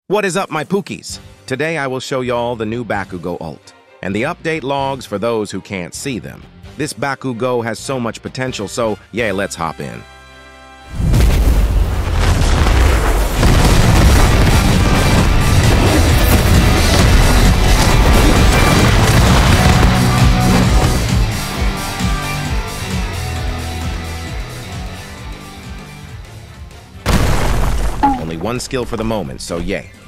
What is up, my Pookies? Today I will show y'all the new BAKUGO ult, and the update logs for those who can't see them. This BAKUGO has so much potential, so yeah, let's hop in. Only one skill for the moment, so yay.